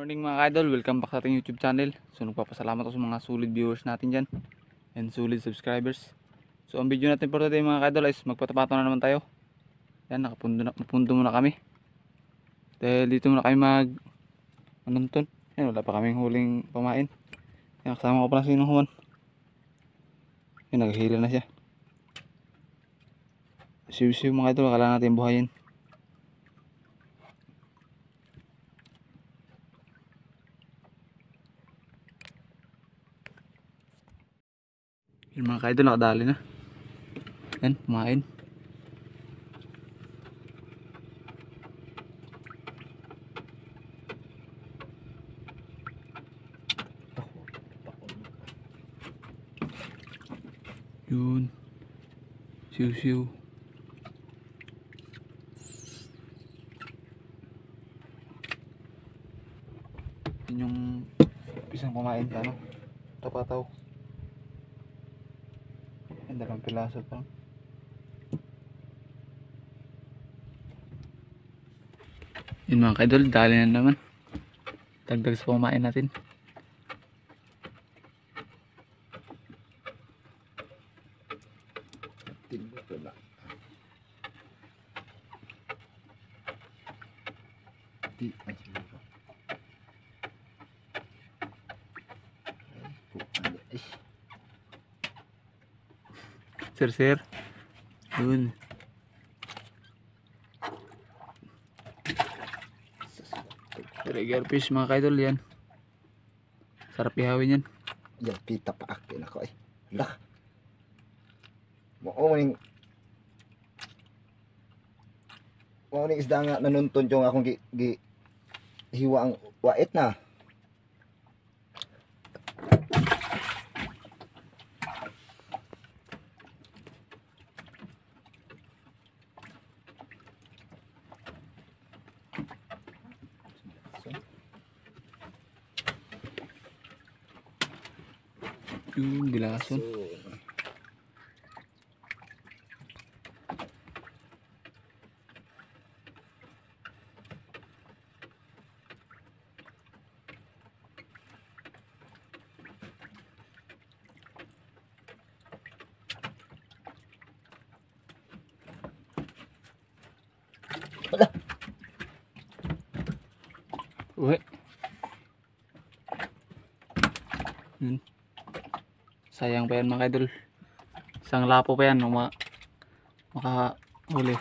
Morning mga idol, welcome back sa ating YouTube channel. So nagpapasalamat ako sa mga solid viewers natin dyan and solid subscribers. So ang video natin for today mga idol is magpatapato na naman tayo. Yan, napundo muna kami. Dahil dito muna kami manunton. Yan, wala pa kaming huling pamain. Yan, kasama ko pala si Juan. Yan, naghihila na siya. Siw-siw mga idol, kailangan natin buhayin. Yung mga kaidol nakadali na. Yan, kumain. Yun. Siw-siw. Yun yung isang kumain ka, no? Tapataw. Ang dalawang pilaso pa. Yun mga kaidol, dali na naman. Dagdag sa kumain natin. Sir. Yun. Trigger fish mga kaidol yan. Sarap ihawin yan. Yan, pita pa akin ako eh. Hala. Mauning isda nga nanunton yung akong hiwa ang wait na. Yung dilason. Uwe. Yun. Sayang pa yan mga idol. Isang lapo pa yan makahuli.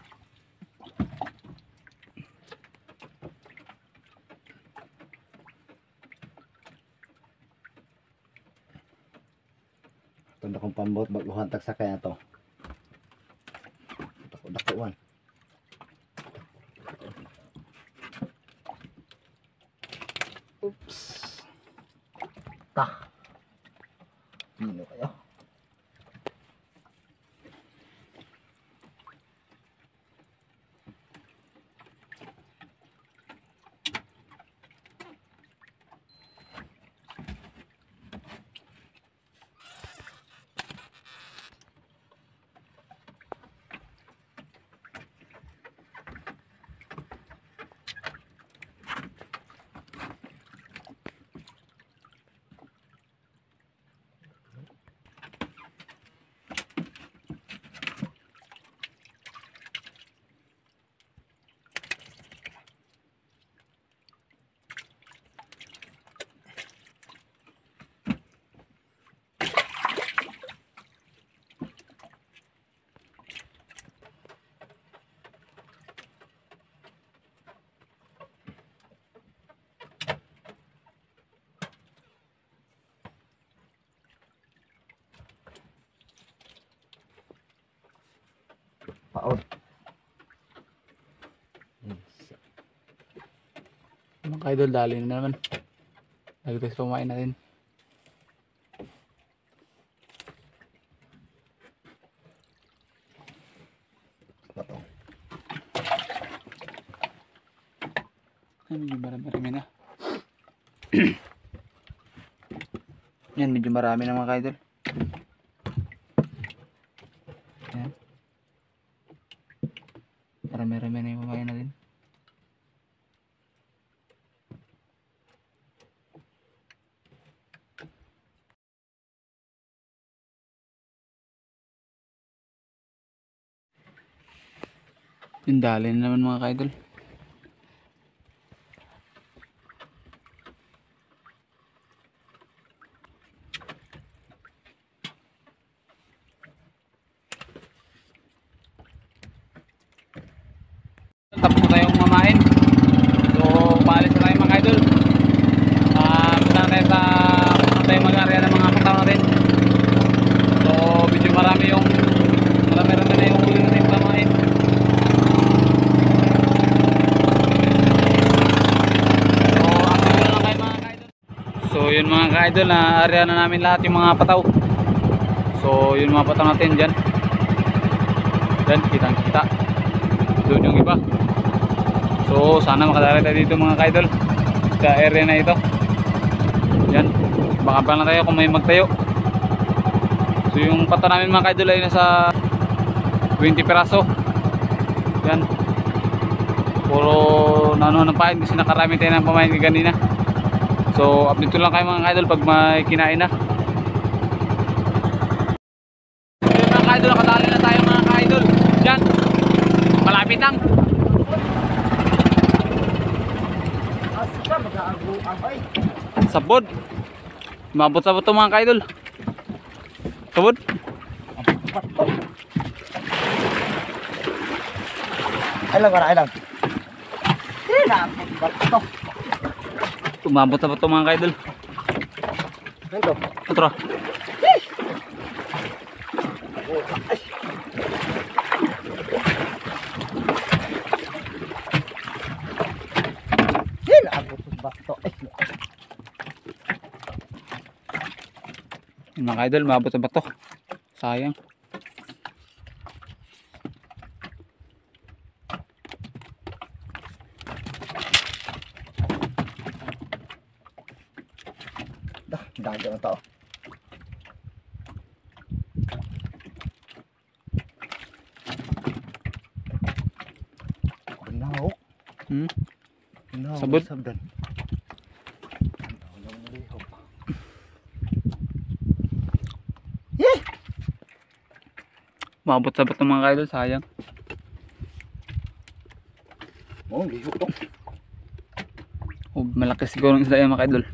Tunda kong pambot baguhan tagsa kaya to. Dakuan. Oops. Tah. Pino kayo. Paod. Mga kaidol, dali na naman. Dagdag sa kumain natin. Ay, medyo marami na. Yan, medyo marami na mga kaidol. Yan. Marami na yung kumain natin. Yung dali na naman mga ka-idol. Tapos na tayong mamain. So paalis na tayo mga ka-idol. Punta na tayo sa mag-area ng mga katao natin. So medyo marami na yung huli natin pamain. So yun mga ka-idol, na area na namin lahat yung mga pataw. So yun mga pataw natin dyan. Dyan kitang kita. Doon yung iba. So sana makadali tayo dito mga ka-idol sa area na ito. Yan, baka lang tayo kung may magtayo. So yung pataw namin mga ka-idol ay nasa 20 peraso. Yan. Puro nanuhan ng pain kasi nakarami tayo ng pamain kanina. So update lang kayo mga ka-idol pag may kinain na. So yun mga ka-idol, nakadali na tayo mga ka-idol. Diyan, malapit lang. Sabod. Mabot-sabot to mga ka-idol. Sabod. Ay lang. Tumabot sa bato mga ka-idol. Ito. Ito. Yung mga ka-idol, mabot sa bato. Sayang. Dagat ng tao. Benaw. Benaw. Sabot. Sabdan. Mabot sa bato mga ka-idol, sayang. Oh, lihok to. Oh, malaki siguro ang isda yan mga ka-idol.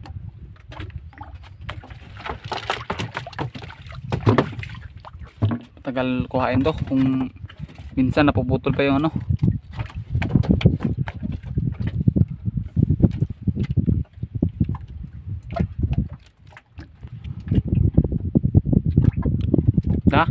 Tagal kuhain to kung minsan napuputol pa yung ano. Da?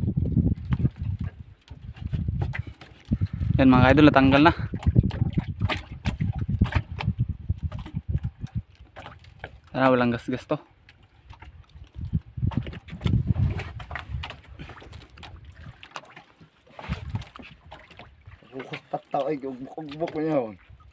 Yan mga idol, natanggal na. Sana walang gas-gas to. Bukas tataw ay buk niya.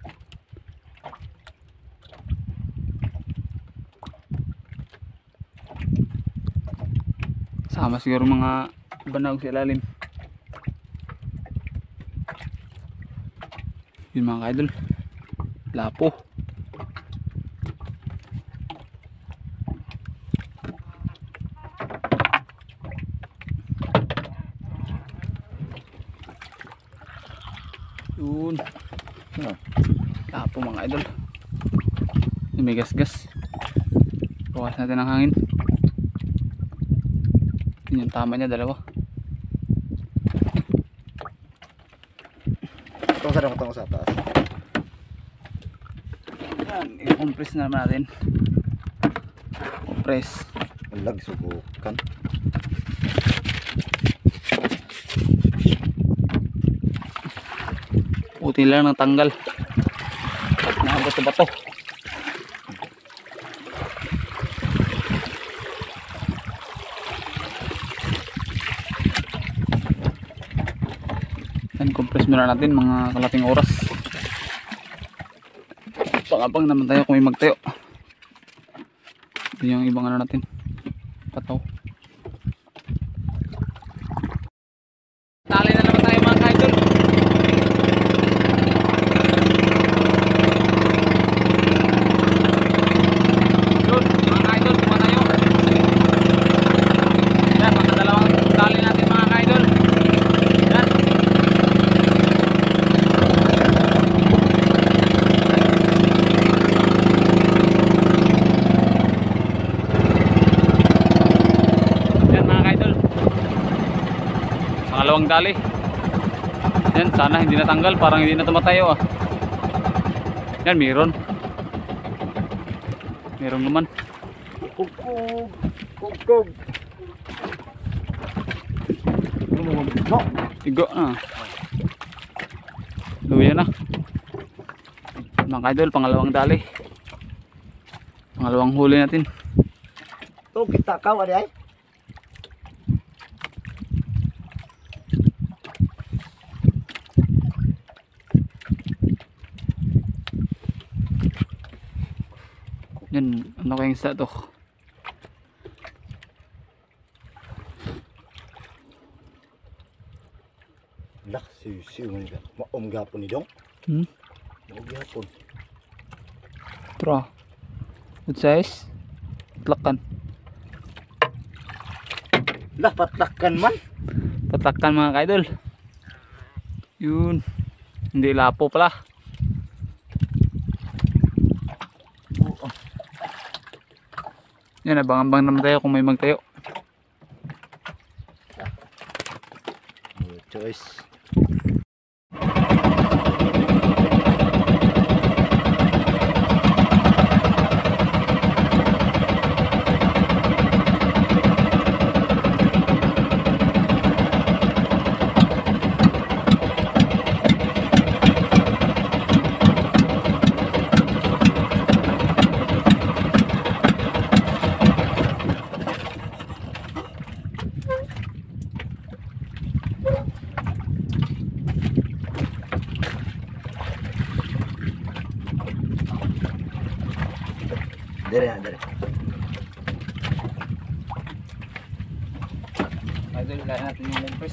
Sama siguro mga banag sa ilalim. Yun mga ka-idol, lapo. Yun, lapo mga idol. May gas-gas. Bawas natin ang hangin. Yun yung tama niya, dalawa. Tunggu sa taas. Yan, i-compress na naman natin. Compress. Lag subukan. Puti lang ng tanggal. Nakabot sa bato. Yan, compress muna natin mga kalating oras. Pangabang naman tayo kung may magtayo. Ito yung ibang ano natin, pataw. Tali na naman tayo mga ka-idol. Yun mga ka-idol, kuha tayo. Yan, magkadalawang tali natin mga ka-idol. Yan. dali. Yan, sana hindi natanggal, parang hindi na tumatayo ah. Yan, meron naman. Kugkog. Kugkog. No. Tigo na. Luya na. Mga idol, pangalawang dali. Pangalawang huli natin. To kita kaw ari ay. Yan, ano kayong isda to? Lah, siu man ka. Maom gapon ni dong. Maom gapon. Tra. Good size. Patlakan. Lah, patlakan man. Patlakan mga kaidol. Yun. Hindi lapo pala. Yan, abang-abang naman tayo kung may magtayo. Good choice. Dari. Idol, ilahin natin yung lumpes.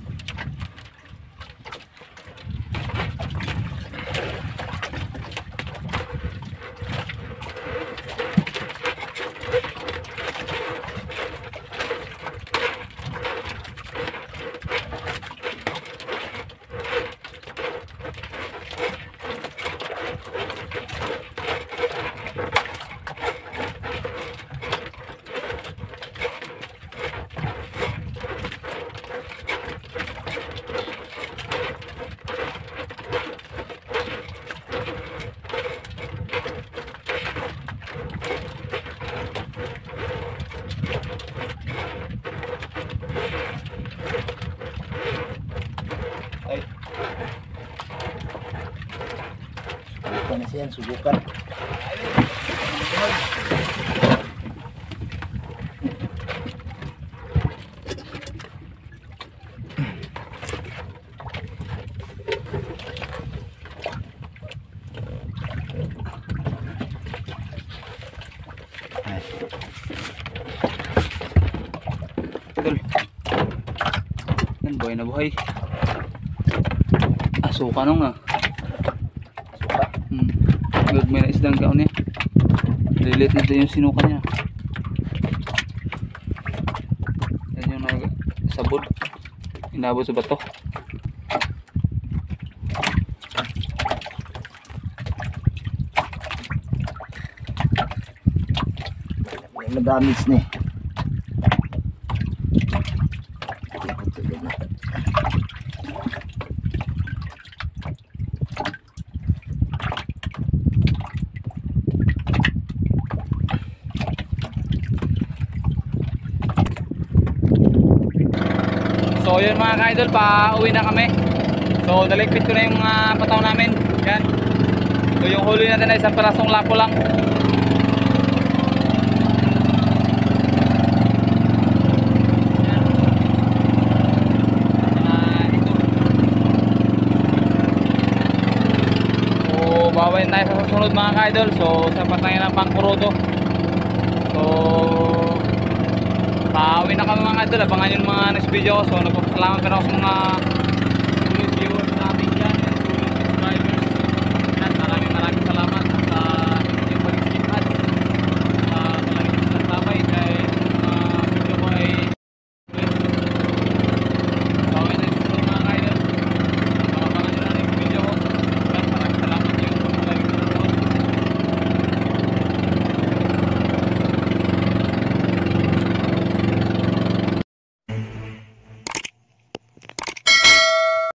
Subukan na siya, subukan. Idol. Yan, buhay na buhay. Asuka nung ah. Suka. Good, may naisdang kaon niya. Lilit na din yung sinuka niya. Yan yung sabod. Inabot sa bato. May madamage ni. So yun mga ka-idol, pa uwi na kami. So naligpit ko na yung mga pataw namin. Yan. So yung huli natin ay isang parasong lapo lang. Yan. Ito. So bawain tayo sa susunod mga ka-idol. So sa patayin ng pangkurudo. So pauwi na kami mga idol. Abangan yung mga next video ko. So nagpapasalamat pero ako sa mga